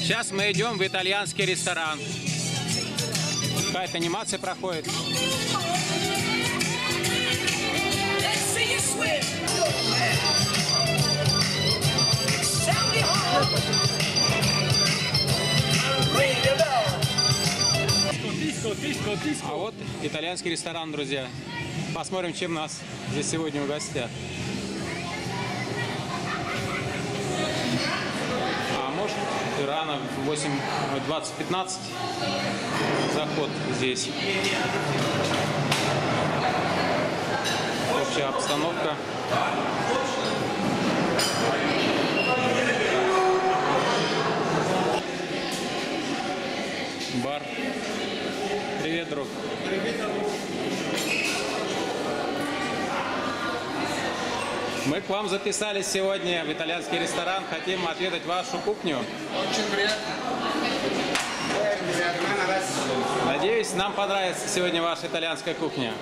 Сейчас мы идем в итальянский ресторан. Какая-то анимация проходит. А вот итальянский ресторан, друзья. Посмотрим, чем нас здесь сегодня угостят. А может, рано, 20:15 заход здесь. Общая обстановка. Бар. Привет, друг. Мы к вам записались сегодня в итальянский ресторан. Хотим отведать вашу кухню. Очень приятно. Надеюсь, нам понравится сегодня ваша итальянская кухня.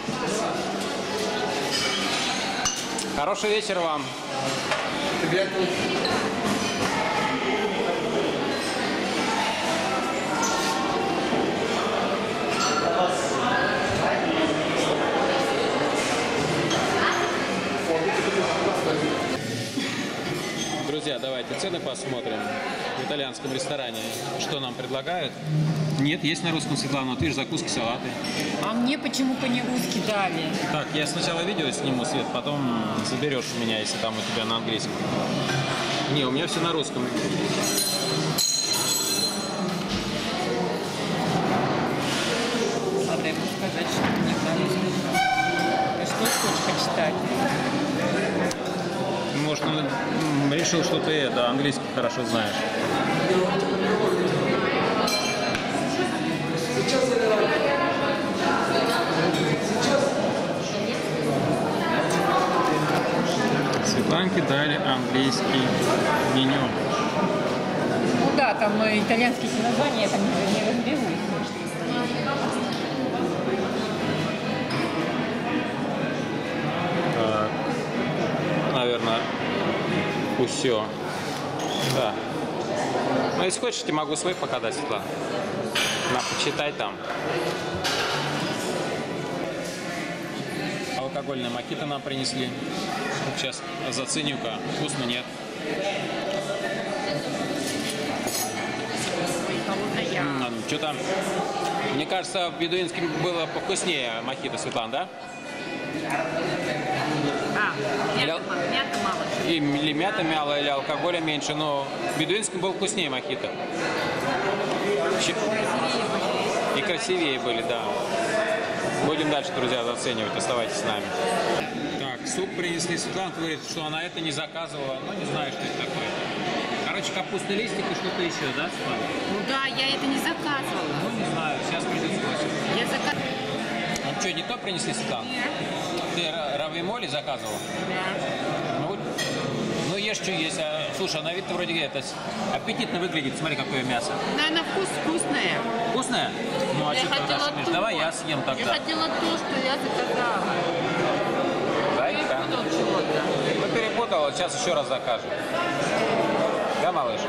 Хороший вечер вам. Приятно. Друзья, давайте цены посмотрим в итальянском ресторане. Что нам предлагают? Нет, есть на русском, Светлана. Вот видишь, закуски, салаты. А мне почему по-нерусски дали? Так, я сначала видео сниму, Свет, потом заберешь у меня, если там у тебя на английском. Не, у меня все на русском. Надо ему сказать, что мне на русском. Ты что хочешь почитать? Может, он решил, что ты английский хорошо знаешь. Светланке дали английский меню. Ну да, там итальянские названия, я там не разберусь. Так, наверное, все. Да. Ну, если хочешь, я могу свой показать, Светлана. На, почитай там. Алкогольная мохито нам принесли. Сейчас заценю-ка. Вкусно, нет? Что там? Мне кажется, в бедуинском было повкуснее мохито, Светлана, да? Мята мало. Или мята мало, или алкоголя меньше, но в бедуинском был вкуснее мохито. И красивее были, да. Будем дальше, друзья, заценивать. Оставайтесь с нами. Так, суп принесли. Светлана говорит, что она это не заказывала. Ну, не знаю, что это такое. Короче, капустный листик и что-то еще, да, Светлана? Ну да, я это не заказывала. Ну, не знаю. Сейчас придется спросить. Я заказывала. Ну, что, не то принесли, Светлана? Нет. Ты равимоли заказывала? Да. Ну, ешь, что есть. Слушай, на вид-то вроде это аппетитно выглядит. Смотри, какое мясо. Да, на вкус вкусное. Вкусное? Ну, а Я что ты хотела расшибешь? то. Давай я съем тогда. Я хотела то, что я заказала. Зайка. Перепутал чего-то. Ну, перепутала. Сейчас еще раз закажем. Да, малыш?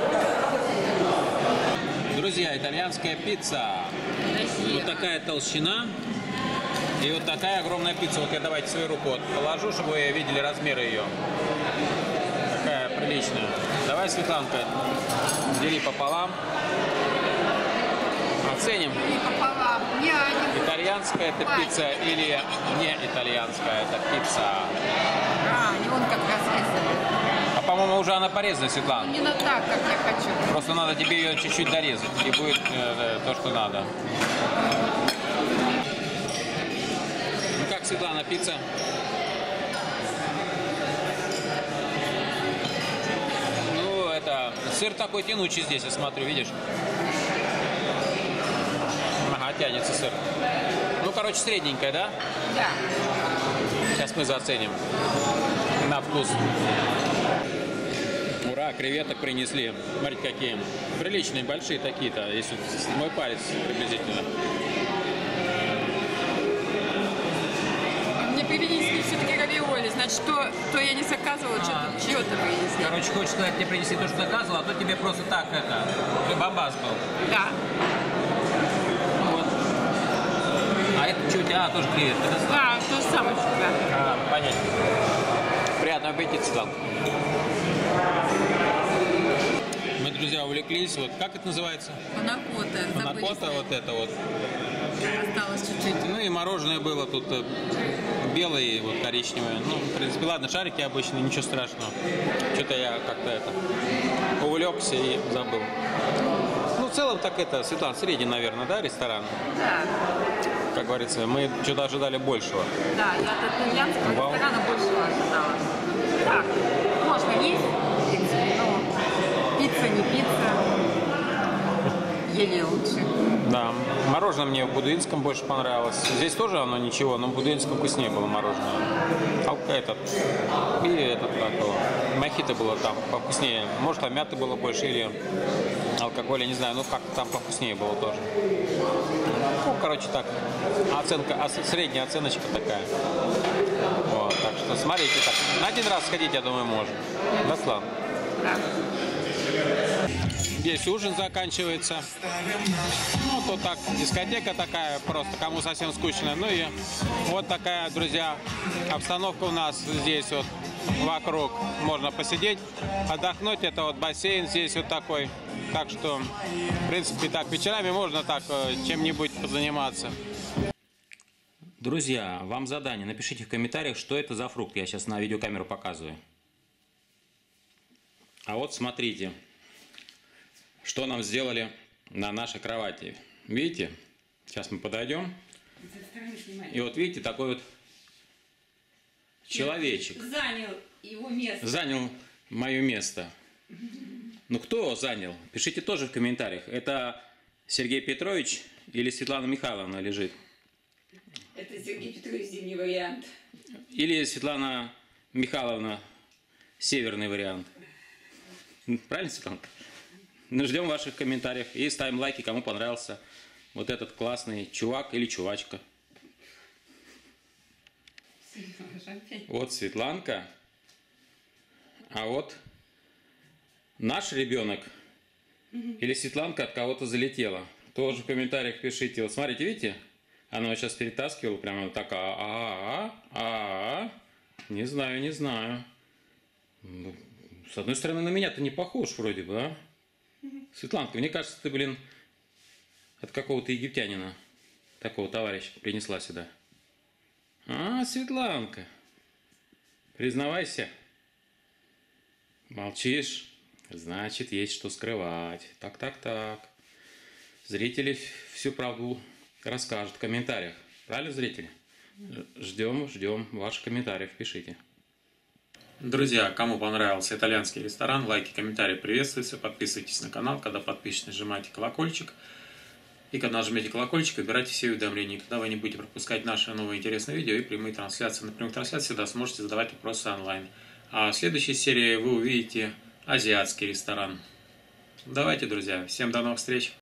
Друзья, итальянская пицца. Вот такая толщина. И вот такая огромная пицца. Вот я давайте свою руку вот положу, чтобы вы видели размеры ее. Такая приличная. Давай, Светланка, дели пополам. Оценим. И пополам. Итальянская это пицца или не итальянская это пицца. Не он как разрезали. А по-моему уже она порезана, Светлана. Именно так, как я хочу. Просто надо тебе ее чуть-чуть дорезать. И будет то, что надо. Ну как, Светлана, пицца? Ну, это сыр такой тянучий здесь, я смотрю, видишь? Ага, тянется сыр. Ну, короче, средненькая, да? Да. Сейчас мы заценим на вкус. Ура, креветок принесли. Смотрите, какие. Приличные, большие такие-то. Если мой палец приблизительно. перенесли все-таки равиоли. Значит, то я не заказывала, чье-то принесли. Короче, хочешь сказать, тебе принесли то, что заказывал, а то тебе просто так это, бабас был. Да. Вот. А это что у тебя? Тоже креветки, да? Да, то же самое, что у тебя. Понятно. Приятного аппетита, Светлана. Мы, друзья, увлеклись. Вот как это называется? Панакота. Панакота, вот это вот. Осталось чуть-чуть. Ну и мороженое было тут белое, вот коричневое. Ну, в принципе, ладно, шарики обычные, ничего страшного. Что-то я как-то это увлекся и забыл. Ну, в целом так это, Светлана, средний, наверное, да, ресторан? Да. Как говорится, мы что-то ожидали большего. Да, я от итальянского Вау. ресторана большего ожидала. Так, можно есть, в принципе, но пицца не пицца. Еле лучше. Да, мороженое мне в Будуинском больше понравилось. Здесь тоже оно ничего, но в Будуинском вкуснее было мороженое. Этот. И этот, как его, мохито было там повкуснее. Может, там мяты было больше или алкоголя, не знаю, ну как-то там повкуснее было тоже. Ну, короче, так, оценка, средняя оценочка такая. Вот, так что смотрите, так, на один раз сходить, я думаю, можно. Да, Слава? Да. Здесь ужин заканчивается. Ну, тут так, дискотека такая, просто кому совсем скучно. Ну и вот такая, друзья, обстановка у нас здесь вот вокруг. Можно посидеть, отдохнуть. Это вот бассейн здесь вот такой. Так что, в принципе, так вечерами можно так чем-нибудь позаниматься. Друзья, вам задание. Напишите в комментариях, что это за фрукт. Я сейчас на видеокамеру показываю. А вот смотрите, что нам сделали на нашей кровати. Видите? Сейчас мы подойдем. И вот видите, такой вот человечек. Занял его место. Занял мое место. Ну кто занял? Пишите тоже в комментариях. Это Сергей Петрович или Светлана Михайловна лежит? Это Сергей Петрович зимний вариант. Или Светлана Михайловна северный вариант. Правильно, Светлана? Ну, ждем ваших комментариев и ставим лайки, кому понравился вот этот классный чувак или чувачка. Вот Светланка. А вот наш ребенок или Светланка от кого-то залетела. Тоже в комментариях пишите. Вот смотрите, видите? Она вот сейчас перетаскивала прямо вот так. Не знаю, не знаю. С одной стороны, на меня ты не похож вроде бы, а? Светланка, мне кажется, ты, блин, от какого-то египтянина, такого товарища, принесла сюда. А, Светланка, признавайся. Молчишь? Значит, есть что скрывать. Так. Зрители всю правду расскажут в комментариях. Правильно, зрители? Ждем ваших комментариев, пишите. Друзья, кому понравился итальянский ресторан, лайки, комментарии приветствуются. Подписывайтесь на канал. Когда подпишетесь, нажимайте колокольчик. И когда нажмете колокольчик, выбирайте все уведомления. Тогда вы не будете пропускать наши новые интересные видео и прямые трансляции. На прямых трансляциях всегда сможете задавать вопросы онлайн. А в следующей серии вы увидите азиатский ресторан. Давайте, друзья, всем до новых встреч!